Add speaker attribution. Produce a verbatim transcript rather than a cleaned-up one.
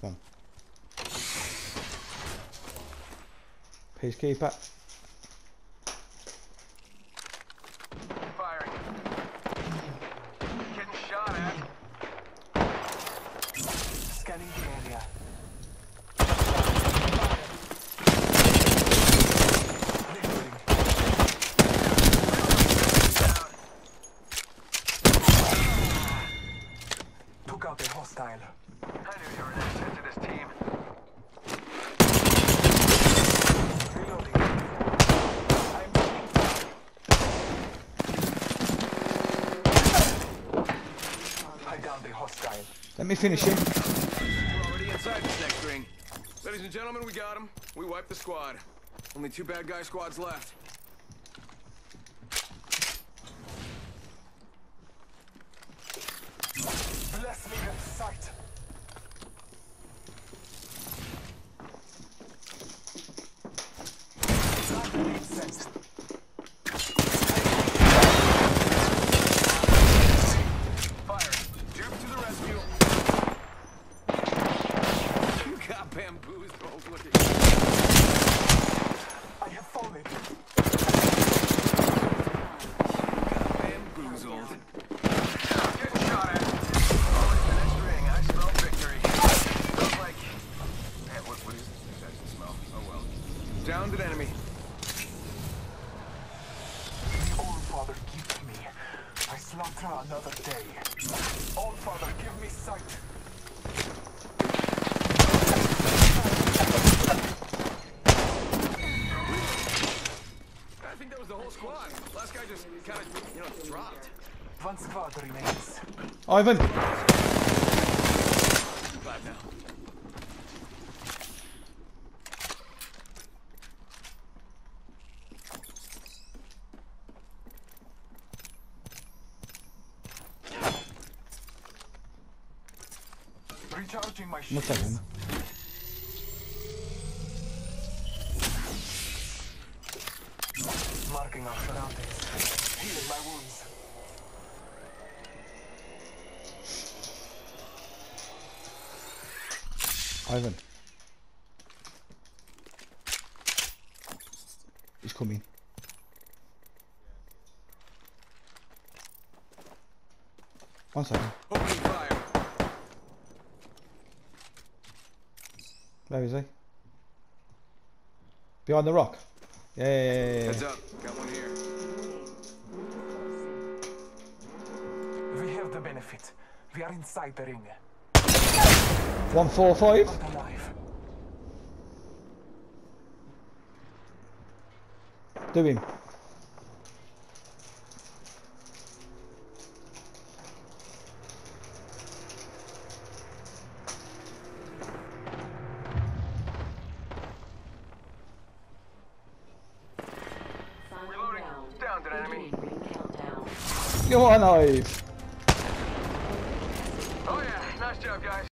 Speaker 1: Come on. Peacekeeper.
Speaker 2: Firing. Getting shot at. Scanning the area. Took out a hostile. I knew you were an asset to this team. Reloading. I'm taking fire. I downed the hostile.
Speaker 1: Let me finish him.
Speaker 3: We're already inside this next ring. Ladies and gentlemen, we got him. We wiped the squad. Only two bad guy squads left.
Speaker 2: Bless me with sight. Sensed. Fire.
Speaker 3: Jump to the rescue. You got bamboozled. Look at you.
Speaker 2: I have fallen.
Speaker 3: Bamboozled.
Speaker 2: Getting shot at. Oh, it's the next ring. I smell victory. Smells like... Man, what, what is this? That doesn't smell. Oh, well.
Speaker 3: Downed an enemy.
Speaker 2: All Father, give me. I slaughter another day. All Father, give me sight.
Speaker 3: I think that was the whole squad. Last guy just kind of, you know, dropped.
Speaker 2: One squad remains.
Speaker 1: Ivan.
Speaker 3: Five now.
Speaker 2: Recharging my
Speaker 1: One
Speaker 2: shields.
Speaker 1: second.
Speaker 2: Marking our surroundings. Healing my wounds.
Speaker 1: Ivan. He's coming. One second.
Speaker 3: Opening fire.
Speaker 1: Where is he? Behind the rock. Yeah, yeah, yeah, yeah.
Speaker 3: Heads up. Got one here.
Speaker 2: We have the benefit. We are inside the ring.
Speaker 1: One four five.
Speaker 2: Not alive.
Speaker 1: Do him.
Speaker 2: Reloading. Downed an enemy.
Speaker 1: Come on, Ive.
Speaker 2: Oh yeah, nice job, guys.